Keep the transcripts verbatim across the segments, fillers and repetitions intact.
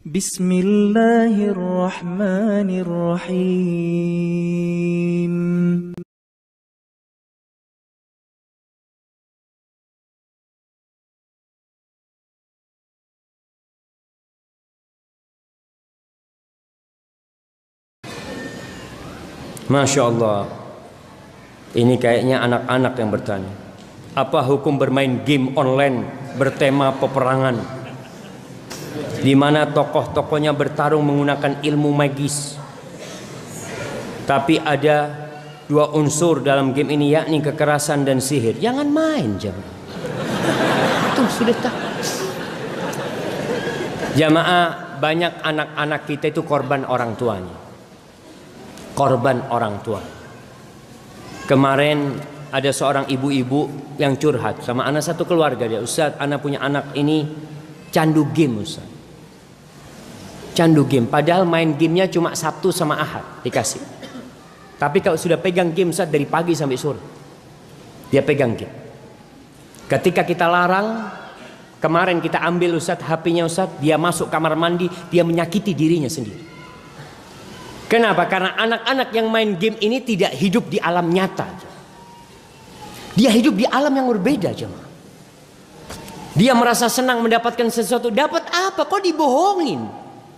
Bismillahirrahmanirrahim. Masya Allah. Ini kayaknya anak-anak yang bertanya, apa hukum bermain game online bertema peperangan, di mana tokoh-tokohnya bertarung menggunakan ilmu magis, tapi ada dua unsur dalam game ini, yakni kekerasan dan sihir. Jangan main, jamaah. Itu sudah tahu. Jamaah, banyak anak-anak kita itu korban orang tuanya. Korban orang tua. Kemarin ada seorang ibu-ibu yang curhat sama anak satu keluarga dia. Ustaz, anak punya anak ini candu game, Ustaz. Candu game. Padahal main gamenya cuma Sabtu sama Ahad dikasih. Tapi kalau sudah pegang game, Ustaz, dari pagi sampai sore dia pegang game. Ketika kita larang, kemarin kita ambil, Ustaz, H P-nya, Ustaz, dia masuk kamar mandi, dia menyakiti dirinya sendiri. Kenapa? Karena anak-anak yang main game ini tidak hidup di alam nyata. Dia hidup di alam yang berbeda, jemaah. Dia merasa senang mendapatkan sesuatu. Dapat apa? Kok dibohongin?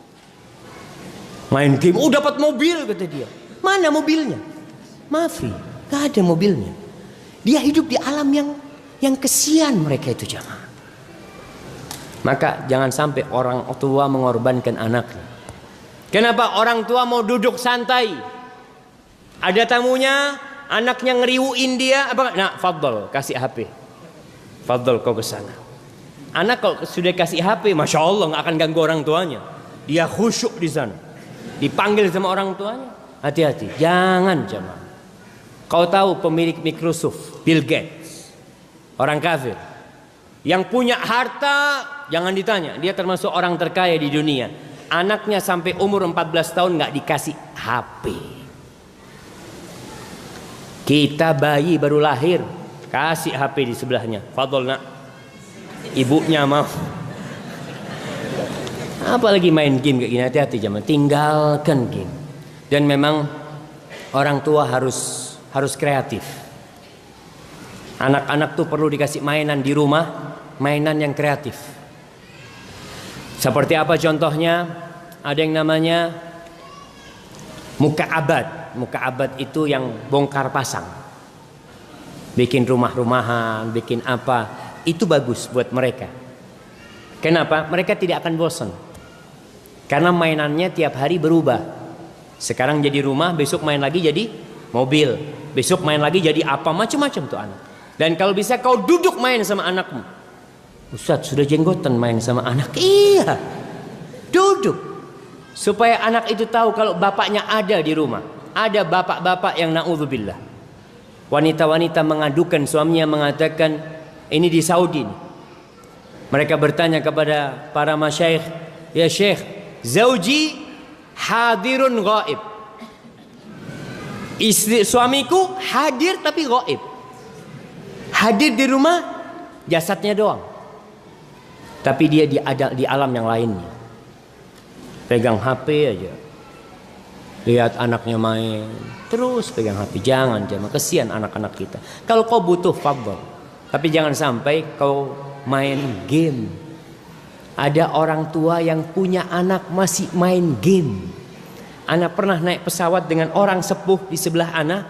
Main game, oh dapat mobil, kata dia. Mana mobilnya? Maafi, gak ada mobilnya. Dia hidup di alam yang yang kesian mereka itu, jemaah. Maka jangan sampai orang tua mengorbankan anaknya. Kenapa orang tua mau duduk santai? Ada tamunya, anaknya ngeriuin dia, apa? Nah, fadl, kasih H P. Fadl, kau ke sana. Anak kalau sudah kasih H P, masya Allah nggak akan ganggu orang tuanya. Dia khusyuk di sana. Dipanggil sama orang tuanya. Hati-hati, jangan, jemaah. Kau tahu pemilik Microsoft, Bill Gates, orang kafir, yang punya harta, jangan ditanya. Dia termasuk orang terkaya di dunia. Anaknya sampai umur empat belas tahun nggak dikasih H P. Kita bayi baru lahir, kasih H P di sebelahnya. Fadol nak, ibunya mau. Apalagi main game kayak gini, hati-hati jamaah. Tinggalkan game. Dan memang orang tua harus harus kreatif. Anak-anak tuh perlu dikasih mainan di rumah, mainan yang kreatif. Seperti apa contohnya? Ada yang namanya muka'abad. Muka'abad itu yang bongkar pasang. Bikin rumah-rumahan, bikin apa. Itu bagus buat mereka. Kenapa? Mereka tidak akan bosan. Karena mainannya tiap hari berubah. Sekarang jadi rumah, besok main lagi jadi mobil. Besok main lagi jadi apa, macam-macam tuh anak. Dan kalau bisa kau duduk main sama anakmu. Ustaz, sudah jenggotan main sama anak. Iya, duduk. Supaya anak itu tahu kalau bapaknya ada di rumah. Ada bapak-bapak yang na'udzubillah, wanita-wanita mengadukan suaminya, mengatakan, ini di Saudi nih. Mereka bertanya kepada para masyayikh, ya syekh, zauji hadirun ghaib. Istri suamiku hadir tapi ghaib. Hadir di rumah, jasadnya doang. Tapi dia di, ada, di alam yang lainnya. Pegang H P aja. Lihat anaknya main. Terus pegang H P. Jangan, jangan. Kesian anak-anak kita. Kalau kau butuh, fadhal. Tapi jangan sampai kau main game. Ada orang tua yang punya anak masih main game. Anak pernah naik pesawat dengan orang sepuh di sebelah anak.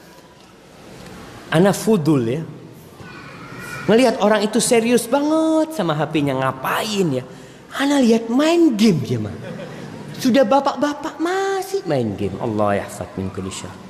Anak fudul ya. Melihat orang itu serius banget sama H P-nya, ngapain ya? Ana lihat main game dia mah. Sudah bapak-bapak masih main game. Allah yahfad min kulli syarr.